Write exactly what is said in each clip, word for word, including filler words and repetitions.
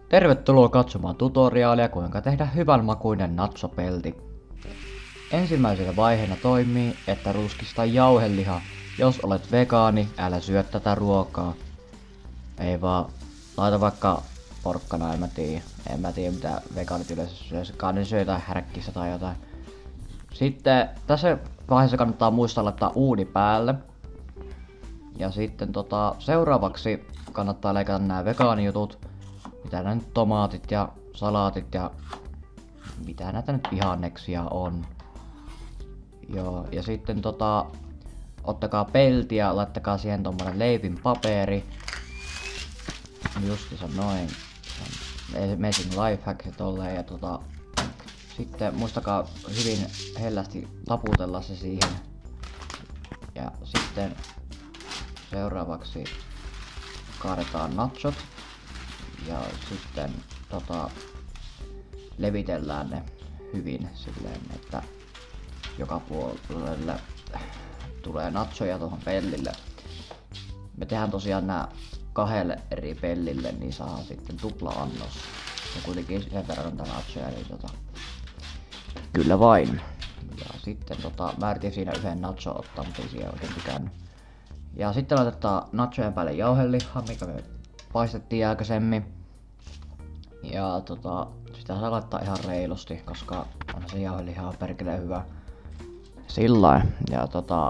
Tervetuloa katsomaan tutoriaalia kuinka tehdä hyvän makuinen natsopelti. Ensimmäisenä vaiheena toimii, että ruskista jauheliha. Jos olet vegaani, älä syö tätä ruokaa. Ei vaan, laita vaikka porkkana, en mä tiedä. En mä tiedä mitä vegaanit yleensä syö. Ne syö jotain härkkissä tai jotain. Sitten tässä vaiheessa kannattaa muistaa laittaa uuni päälle. Ja sitten tota, seuraavaksi kannattaa leikata nämä vegaanijutut. Mitä nää nyt tomaatit ja salaatit ja mitä näitä nyt vihanneksia on. Joo, ja sitten tota, ottakaa pelti ja laittakaa siihen tommonen leivin paperi. Justiinsa noin. Amazing lifehack ja tolleen ja tota. Sitten muistakaa hyvin hellästi taputella se siihen. Ja sitten seuraavaksi kaadetaan nachot. Ja sitten tota, levitellään ne hyvin silleen, että joka puolelle tulee nachoja tuohon pellille. Me tehdään tosiaan nää kahdelle eri pellille, niin saa sitten tupla annos. Ja kuitenkin sen verran on nachoja, niin tota, kyllä vain. Ja sitten tota, mä yritin siinä yhden nacho ottaa, mutta ei siihen oikein tykännyt. Ja sitten laitetaan nachojen päälle jauhelihaa, mikä me paistettiin aikaisemmin. Ja tota, sitä saa laittaa ihan reilusti, koska on se jauheliha perkeleen hyvä. Sillain. Ja tota,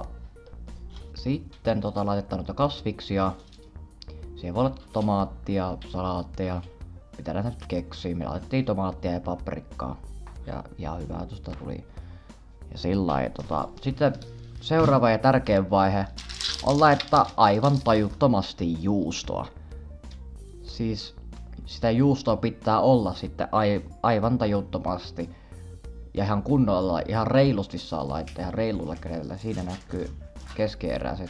sitten tota, laitetaan noita kasviksia. Siihen voi olla tomaattia, salaatteja. Mitä näitä nyt keksii. Me laitettiin tomaattia ja paprikkaa. Ja ihan hyvää tuosta tuli. Ja sillain. Tota, sitten seuraava ja tärkein vaihe on laittaa aivan tajuttomasti juustoa. Siis sitä juustoa pitää olla sitten aivan tajuttomasti. Ja ihan kunnolla, ihan reilusti saa laittaa, ihan reilulla kädellä. Siinä näkyy keskieräiset.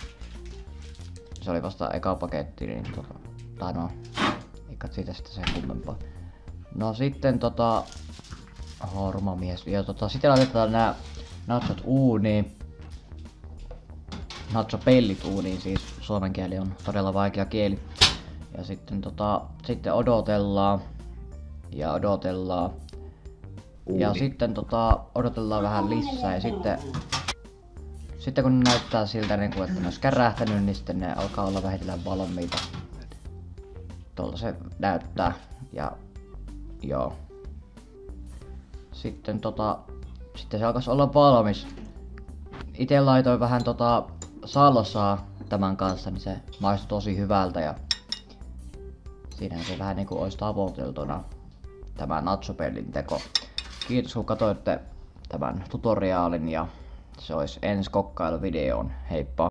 Se oli vasta eka paketti, niin tota, tai no, eikä siitä sitten sen kummempaa. No sitten tota, hormamies, ja tota, sitten laitetaan nämä nachot uuniin. Nachopellit uuniin, siis suomen kieli on todella vaikea kieli. Ja sitten tota, sitten odotellaan ja odotellaan. Uuni. Ja sitten tota, odotellaan vähän lisää ja sitten sitten kun ne näyttää siltä niin kuin, että ne olisi kärähtänyt, niin sitten ne alkaa olla vähitellen valmiita. Tuolta se näyttää ja joo. Sitten tota, sitten se alkaisi olla valmis. Itse laitoin vähän tota salsaa tämän kanssa, niin se maistui tosi hyvältä ja siinähän se vähän niinku olisi tavoiteltuna tämä nachopellin teko. Kiitos kun katsoitte tämän tutoriaalin ja se olisi ensi kokkailuvideoon. Heippa!